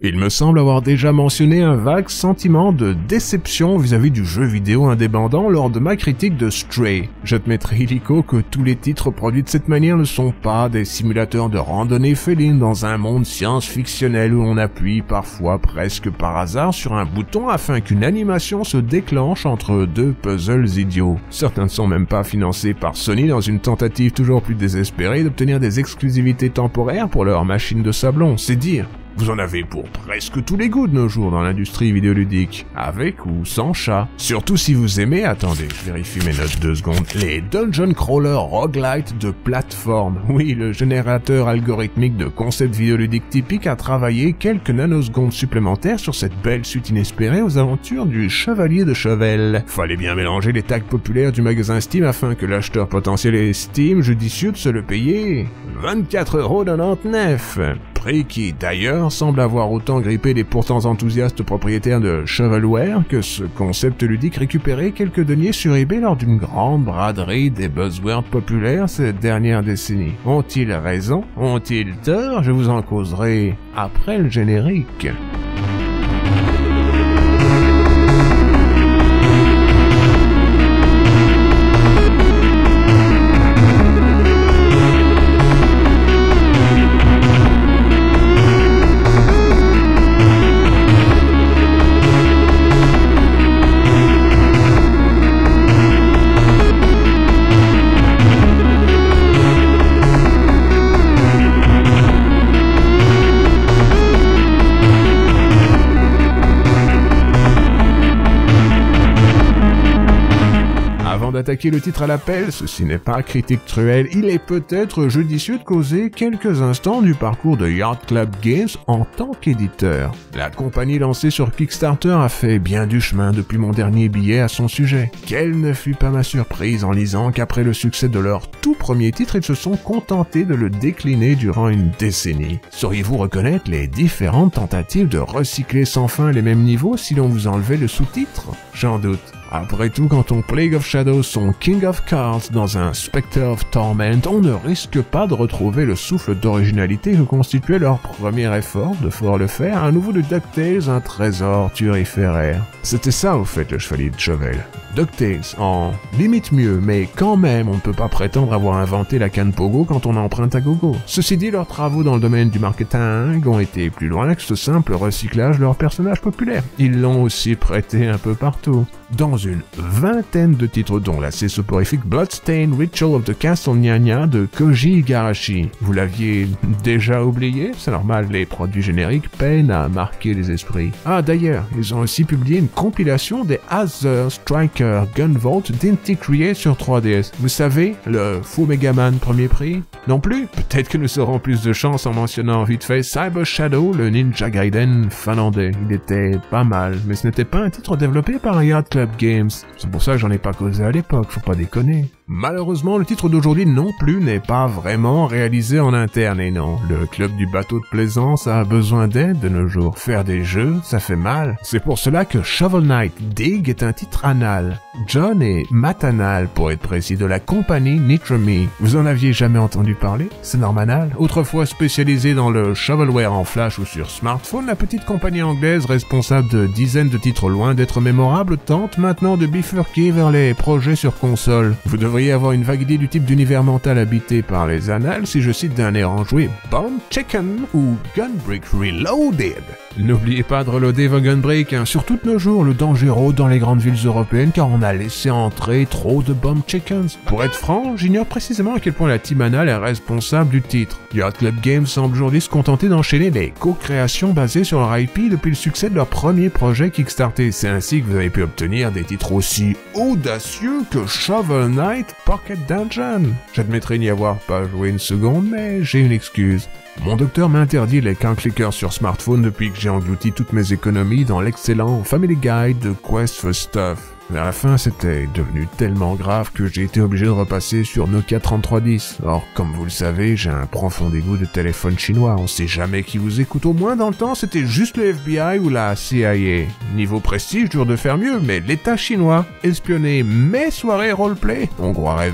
Il me semble avoir déjà mentionné un vague sentiment de déception vis-à-vis du jeu vidéo indépendant lors de ma critique de Stray. J'admettrai illico que tous les titres produits de cette manière ne sont pas des simulateurs de randonnée féline dans un monde science-fictionnel où on appuie parfois presque par hasard sur un bouton afin qu'une animation se déclenche entre deux puzzles idiots. Certains ne sont même pas financés par Sony dans une tentative toujours plus désespérée d'obtenir des exclusivités temporaires pour leur machine de sablon, c'est dire. Vous en avez pour presque tous les goûts de nos jours dans l'industrie vidéoludique, avec ou sans chat. Surtout si vous aimez, attendez, je vérifie mes notes 2 secondes, les Dungeon Crawler Roguelite de plateforme. Oui, le générateur algorithmique de concepts vidéoludiques typiques a travaillé quelques nanosecondes supplémentaires sur cette belle suite inespérée aux aventures du Chevalier de Chevel. Fallait bien mélanger les tags populaires du magasin Steam afin que l'acheteur potentiel estime judicieux de se le payer 24,99 €. Prix qui, d'ailleurs, semble avoir autant grippé les pourtant enthousiastes propriétaires de Shovelware que ce concept ludique récupéré quelques deniers sur eBay lors d'une grande braderie des buzzwords populaires ces dernières décennies. Ont-ils raison? Ont-ils tort? Je vous en causerai après le générique. D'attaquer le titre à l'appel, ceci n'est pas critique cruelle, il est peut-être judicieux de causer quelques instants du parcours de Yacht Club Games en tant qu'éditeur. La compagnie lancée sur Kickstarter a fait bien du chemin depuis mon dernier billet à son sujet. Quelle ne fut pas ma surprise en lisant qu'après le succès de leur tout premier titre, ils se sont contentés de le décliner durant une décennie. Sauriez-vous reconnaître les différentes tentatives de recycler sans fin les mêmes niveaux si l'on vous enlevait le sous-titre? J'en doute. Après tout, quand on Plague of Shadows son King of Cards dans un Spectre of Torment, on ne risque pas de retrouver le souffle d'originalité que constituait leur premier effort de pouvoir le faire, à nouveau de DuckTales, un trésor turiféraire. C'était ça au fait le Chevalier de Chevel. DuckTales en limite mieux, mais quand même on ne peut pas prétendre avoir inventé la canne pogo quand on emprunte à gogo. Ceci dit, leurs travaux dans le domaine du marketing ont été plus loin que ce simple recyclage de leurs personnages populaires. Ils l'ont aussi prêté un peu partout. Dans une vingtaine de titres dont l'assez soporifique Bloodstained Ritual of the Castle Nyanya de Koji Igarashi. Vous l'aviez déjà oublié? C'est normal, les produits génériques peinent à marquer les esprits. Ah d'ailleurs, ils ont aussi publié une compilation des Aether Striker Gunvolt d'Inti Create sur 3DS. Vous savez, le faux Megaman premier prix? Non plus? Peut-être que nous aurons plus de chance en mentionnant vite fait Cyber Shadow, le Ninja Gaiden finlandais. Il était pas mal, mais ce n'était pas un titre développé par Yacht Club Games. C'est pour ça que j'en ai pas causé à l'époque, faut pas déconner. Malheureusement, le titre d'aujourd'hui non plus n'est pas vraiment réalisé en interne, et non, le club du bateau de plaisance a besoin d'aide de nos jours. Faire des jeux, ça fait mal. C'est pour cela que Shovel Knight Dig est un titre anal. John et Matt Anal, pour être précis, de la compagnie Nitromi. Vous en aviez jamais entendu parler? C'est normal. Autrefois spécialisée dans le shovelware en flash ou sur smartphone, la petite compagnie anglaise responsable de dizaines de titres loin d'être mémorables tente maintenant de bifurquer vers les projets sur console. Vous devriez avoir une vague idée du type d'univers mental habité par les annales si je cite d'un air enjoué Bomb Chicken ou Gunbreak Reloaded. N'oubliez pas de reloader vos Gunbreak, hein. Sur toutes nos jours, le danger rôde dans les grandes villes européennes car on a laissé entrer trop de Bomb Chickens. Pour être franc, j'ignore précisément à quel point la team Anal est responsable du titre. Yacht Club Games semble aujourd'hui se contenter d'enchaîner les co-créations basées sur leur IP depuis le succès de leur premier projet Kickstarter. C'est ainsi que vous avez pu obtenir des titres aussi audacieux que Shovel Knight Pocket Dungeon. J'admettrai n'y avoir pas joué une seconde, mais j'ai une excuse. Mon docteur m'interdit les clickers sur smartphone depuis que j'ai englouti toutes mes économies dans l'excellent Family Guide de Quest for Stuff. Vers la fin, c'était devenu tellement grave que j'ai été obligé de repasser sur Nokia 3310. Or, comme vous le savez, j'ai un profond dégoût de téléphone chinois. On sait jamais qui vous écoute. Au moins, dans le temps, c'était juste le FBI ou la CIA. Niveau prestige, dur de faire mieux, mais l'État chinois espionnait mes soirées roleplay. On croit rêver.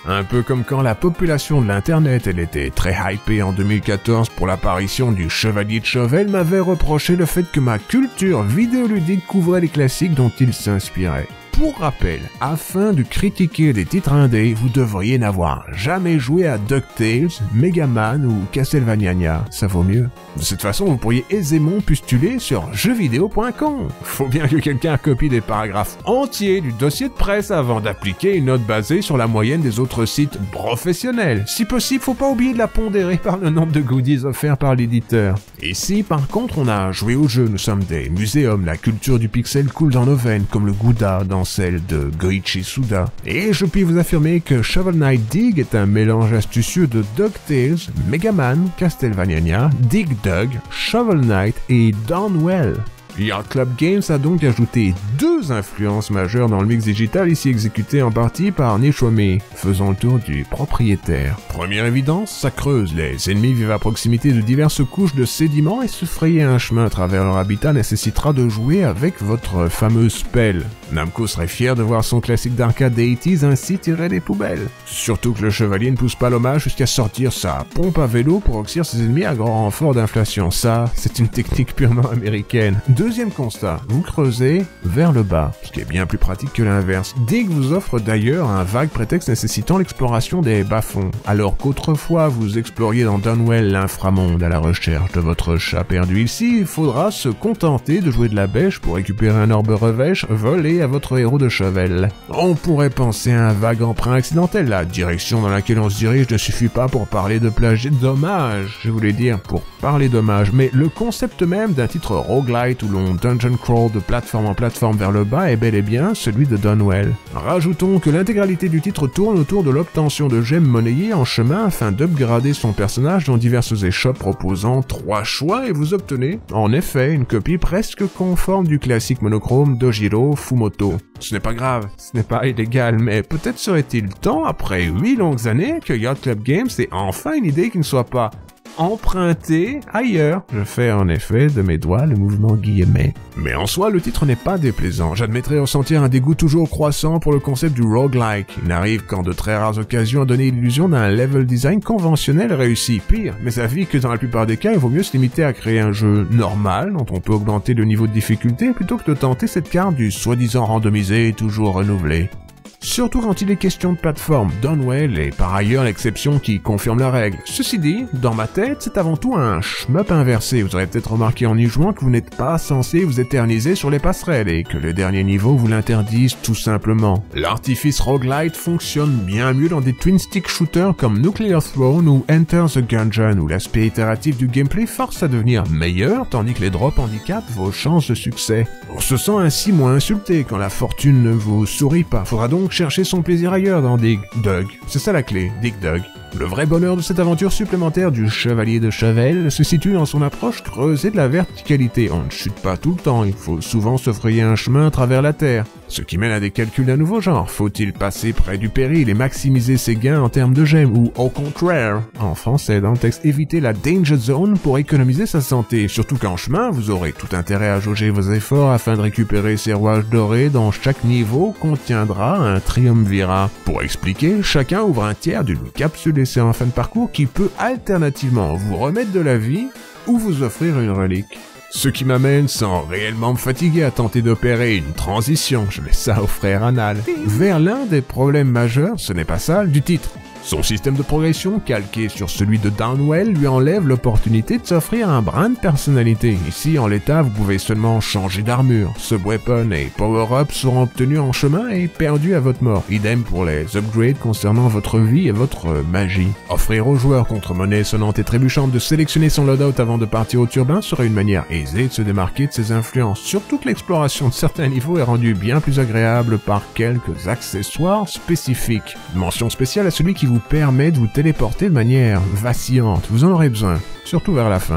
Un peu comme quand la population de l'internet, elle était très hypée en 2014 pour l'apparition du Chevalier de Chauvel, m'avait reproché le fait que ma culture vidéoludique couvrait les classiques dont il s'inspirait. Pour rappel, afin de critiquer des titres indés, vous devriez n'avoir jamais joué à DuckTales, Mega Man ou Castlevania, ça vaut mieux. De cette façon, vous pourriez aisément postuler sur jeuxvideo.com. Faut bien que quelqu'un copie des paragraphes entiers du dossier de presse avant d'appliquer une note basée sur la moyenne des autres sites professionnels. Si possible, faut pas oublier de la pondérer par le nombre de goodies offerts par l'éditeur. Ici, par contre, on a joué au jeu, nous sommes des muséums, la culture du pixel coule dans nos veines, comme le Gouda dans celle de Goichi Suda. Et je puis vous affirmer que Shovel Knight Dig est un mélange astucieux de DuckTales, Mega Man, Castlevania, Dig Dug, Shovel Knight et Downwell. Yacht Club Games a donc ajouté 2 influences majeures dans le mix digital, ici exécuté en partie par Nichome, faisant le tour du propriétaire. Première évidence, ça creuse. Les ennemis vivent à proximité de diverses couches de sédiments et se frayer un chemin à travers leur habitat nécessitera de jouer avec votre fameuse spell. Namco serait fier de voir son classique d'arcade des 80s ainsi tiré des poubelles. Surtout que le chevalier ne pousse pas l'hommage jusqu'à sortir sa pompe à vélo pour oxyre ses ennemis à grand renfort d'inflation. Ça, c'est une technique purement américaine. Deuxième constat, vous creusez vers le bas, ce qui est bien plus pratique que l'inverse. Dig vous offre d'ailleurs un vague prétexte nécessitant l'exploration des bas-fonds, alors qu'autrefois vous exploriez dans Downwell l'inframonde à la recherche de votre chat perdu. Ici, il faudra se contenter de jouer de la bêche pour récupérer un orbe revêche volé à votre héros de chevel. On pourrait penser à un vague emprunt accidentel, la direction dans laquelle on se dirige ne suffit pas pour parler de plagiat dommage, je voulais dire pour parler dommage, mais le concept même d'un titre roguelite où l'on dungeon crawl de plateforme en plateforme vers le bas est bel et bien celui de Downwell. Rajoutons que l'intégralité du titre tourne autour de l'obtention de gemmes monnayées en chemin afin d'upgrader son personnage dans diverses échoppes proposant 3 choix et vous obtenez, en effet, une copie presque conforme du classique monochrome d'Ojiro Fumoto. Ce n'est pas grave, ce n'est pas illégal, mais peut-être serait-il temps, après 8 longues années, que Yacht Club Games ait enfin une idée qui ne soit pas emprunté ailleurs. Je fais en effet de mes doigts le mouvement guillemets. Mais en soi, le titre n'est pas déplaisant. J'admettrai ressentir un dégoût toujours croissant pour le concept du roguelike. Il n'arrive qu'en de très rares occasions à donner l'illusion d'un level design conventionnel réussi. Pire, mes avis que dans la plupart des cas, il vaut mieux se limiter à créer un jeu normal dont on peut augmenter le niveau de difficulté plutôt que de tenter cette carte du soi-disant randomisé et toujours renouvelé. Surtout quand il est question de plateforme, Downwell est par ailleurs l'exception qui confirme la règle. Ceci dit, dans ma tête, c'est avant tout un shmup inversé. Vous aurez peut-être remarqué en y jouant que vous n'êtes pas censé vous éterniser sur les passerelles et que les derniers niveaux vous l'interdisent tout simplement. L'artifice roguelite fonctionne bien mieux dans des twin-stick shooters comme Nuclear Throne ou Enter the Gungeon où l'aspect itératif du gameplay force à devenir meilleur tandis que les drops handicapent vos chances de succès. On se sent ainsi moins insulté quand la fortune ne vous sourit pas. Faudra donc chercher son plaisir ailleurs dans Dig Dug. C'est ça la clé, Dig Dug. Le vrai bonheur de cette aventure supplémentaire du Chevalier de Chauvel se situe dans son approche creusée de la verticalité. On ne chute pas tout le temps, il faut souvent se frayer un chemin à travers la terre. Ce qui mène à des calculs d'un nouveau genre. Faut-il passer près du péril et maximiser ses gains en termes de gemmes ou au contraire, en français dans le texte, éviter la danger zone pour économiser sa santé. Surtout qu'en chemin, vous aurez tout intérêt à jauger vos efforts afin de récupérer ces rouages dorés dont chaque niveau contiendra un triumvirat. Pour expliquer, chacun ouvre un tiers d'une capsule laissée en fin de parcours qui peut alternativement vous remettre de la vie ou vous offrir une relique. Ce qui m'amène, sans réellement me fatiguer, à tenter d'opérer une transition, je laisse ça au frère Anal, vers l'un des problèmes majeurs, ce n'est pas ça, du titre. Son système de progression, calqué sur celui de Downwell, lui enlève l'opportunité de s'offrir un brin de personnalité. Ici, en l'état, vous pouvez seulement changer d'armure. Sub-weapon et power-up seront obtenus en chemin et perdus à votre mort. Idem pour les upgrades concernant votre vie et votre magie. Offrir aux joueurs contre monnaie sonnante et trébuchante de sélectionner son loadout avant de partir au turbin serait une manière aisée de se démarquer de ses influences. Surtout que l'exploration de certains niveaux est rendue bien plus agréable par quelques accessoires spécifiques. Mention spéciale à celui qui vous permet de vous téléporter de manière vacillante, vous en aurez besoin, surtout vers la fin.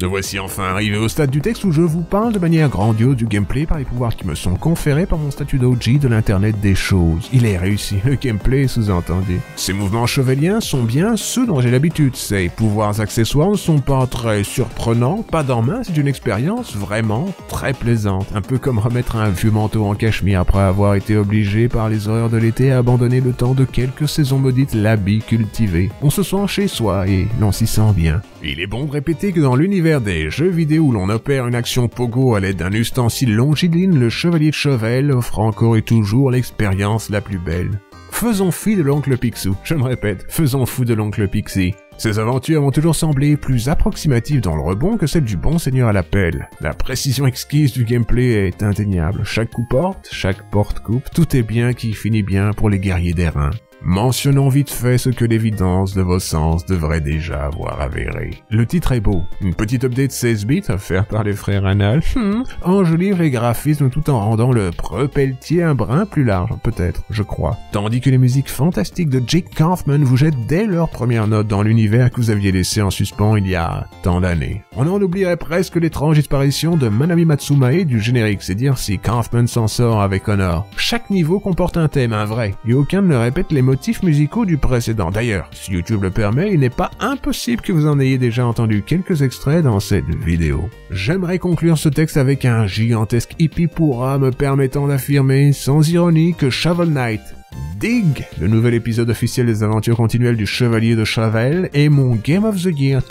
Me voici enfin arrivé au stade du texte où je vous parle de manière grandiose du gameplay par les pouvoirs qui me sont conférés par mon statut d'OG de l'internet des choses. Il est réussi, le gameplay sous-entendu. Ces mouvements chevaliens sont bien ceux dont j'ai l'habitude, ces pouvoirs accessoires ne sont pas très surprenants, pas d'en main, c'est une expérience vraiment très plaisante. Un peu comme remettre un vieux manteau en cachemire après avoir été obligé par les horreurs de l'été à abandonner le temps de quelques saisons maudites l'habit cultivé. On se sent chez soi et l'on s'y sent bien. Il est bon de répéter que dans l'univers des jeux vidéo où l'on opère une action pogo à l'aide d'un ustensile longiligne, le chevalier de Chevelle offre encore et toujours l'expérience la plus belle. Faisons fi de l'oncle Picsou, je me répète, faisons fou de l'oncle Pixie. Ces aventures m'ont toujours semblé plus approximatives dans le rebond que celles du bon seigneur à la pelle. La précision exquise du gameplay est indéniable. Chaque coup porte, chaque porte coupe, tout est bien qui finit bien pour les guerriers d'airain. Mentionnons vite fait ce que l'évidence de vos sens devrait déjà avoir avéré. Le titre est beau. Une petite update 16 bits offerte par les frères Anal enjolive les graphismes tout en rendant le Preux-Pelletier un brin plus large, peut-être, je crois. Tandis que les musiques fantastiques de Jake Kaufman vous jettent dès leur première note dans l'univers que vous aviez laissé en suspens il y a tant d'années. On en oublierait presque l'étrange disparition de Manami Matsumae du générique, c'est dire si Kaufman s'en sort avec honneur. Chaque niveau comporte un thème, un vrai, et aucun ne répète les motifs musicaux du précédent. D'ailleurs, si YouTube le permet, il n'est pas impossible que vous en ayez déjà entendu quelques extraits dans cette vidéo. J'aimerais conclure ce texte avec un gigantesque hippie pourra me permettant d'affirmer, sans ironie, que Shovel Knight, Dig, le nouvel épisode officiel des aventures continuelles du Chevalier de Chevelle, est mon Game of the Year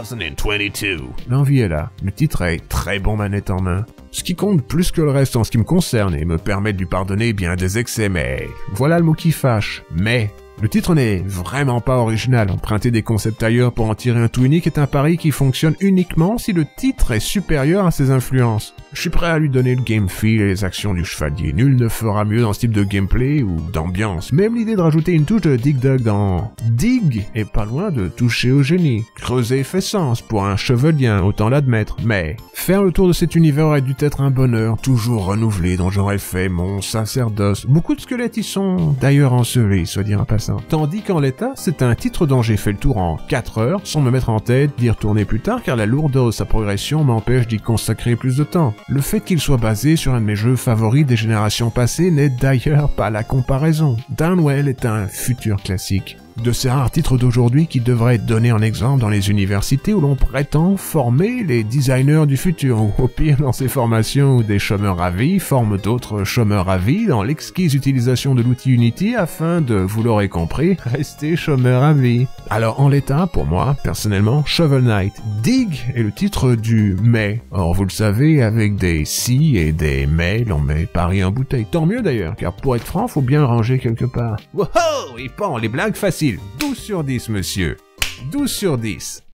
2022. L'envie est là, le titre est très bon manette en main. Ce qui compte plus que le reste en ce qui me concerne et me permet de lui pardonner bien des excès, mais voilà le mot qui fâche, mais... Le titre n'est vraiment pas original, emprunter des concepts ailleurs pour en tirer un tout unique est un pari qui fonctionne uniquement si le titre est supérieur à ses influences. Je suis prêt à lui donner le game feel et les actions du chevalier, nul ne fera mieux dans ce type de gameplay ou d'ambiance. Même l'idée de rajouter une touche de Dig Dug dans Dig est pas loin de toucher au génie. Creuser fait sens pour un chevelien, autant l'admettre, mais faire le tour de cet univers aurait dû être un bonheur toujours renouvelé dont j'aurais fait mon sacerdoce. Beaucoup de squelettes y sont d'ailleurs ensevelis, soit dire en passant. Tandis qu'en l'état, c'est un titre dont j'ai fait le tour en 4 heures, sans me mettre en tête d'y retourner plus tard car la lourdeur de sa progression m'empêche d'y consacrer plus de temps. Le fait qu'il soit basé sur un de mes jeux favoris des générations passées n'est d'ailleurs pas la comparaison. Downwell est un futur classique. De ces rares titres d'aujourd'hui qui devraient être donnés en exemple dans les universités où l'on prétend former les designers du futur, ou au pire dans ces formations où des chômeurs ravis forment d'autres chômeurs ravis dans l'exquise utilisation de l'outil Unity afin de, vous l'aurez compris, rester chômeur à vie. Alors en l'état, pour moi, personnellement, Shovel Knight, Dig est le titre du mais. Or vous le savez, avec des si et des mais, l'on met Paris en bouteille. Tant mieux d'ailleurs, car pour être franc, faut bien le ranger quelque part. Wow, il pend les blagues faciles. 12 sur 10, monsieur. 12 sur 10.